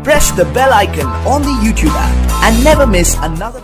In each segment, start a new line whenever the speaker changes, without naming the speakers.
press the bell icon on the YouTube app and never miss another.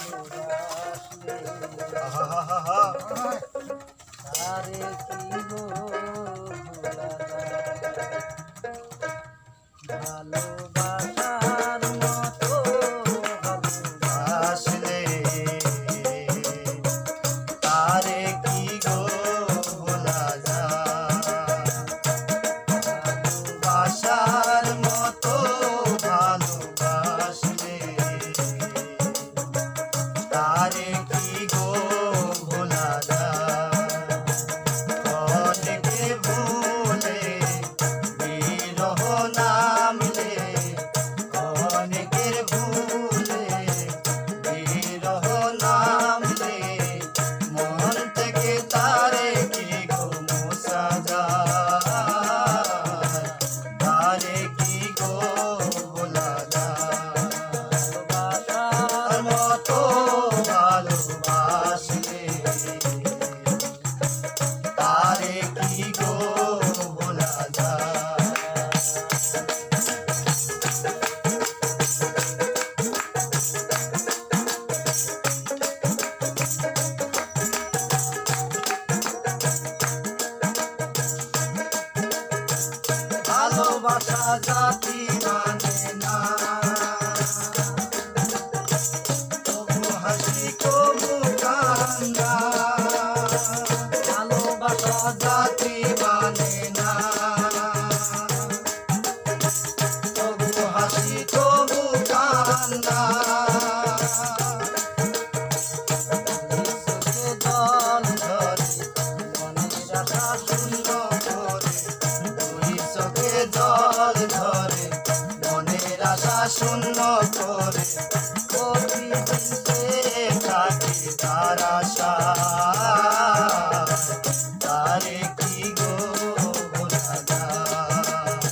जाती माने ना तबु हसी को मुकांगा ভালোবাসা जाती माने ना तबु हसी को मुकांगा শূন্য করে প্রতিদিন থাকি তার আশা তারে কি গো ভোলা যায়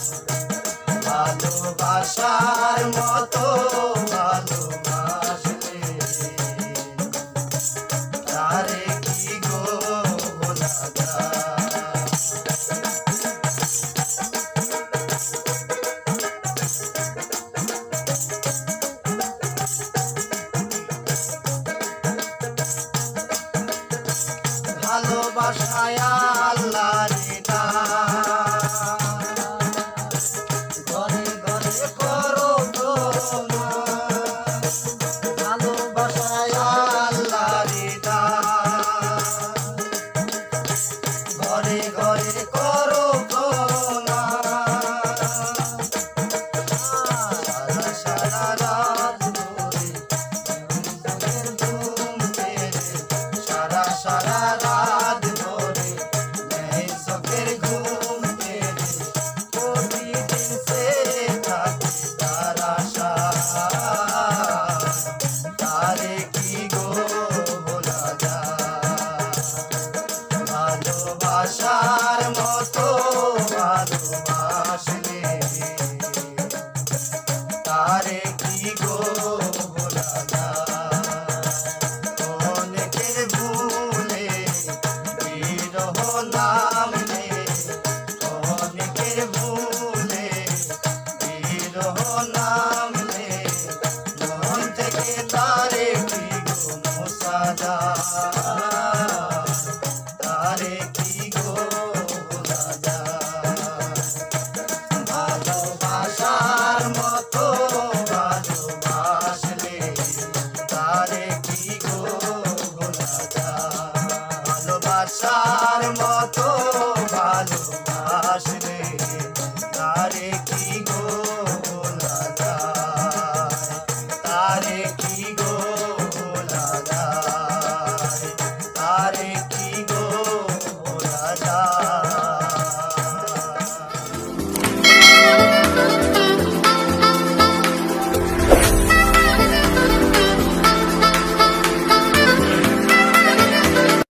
ভালোবাসার মতো ভালোবাসলে তারে কি গো ভোলা যায় ভালোবাসায় আল্লাহর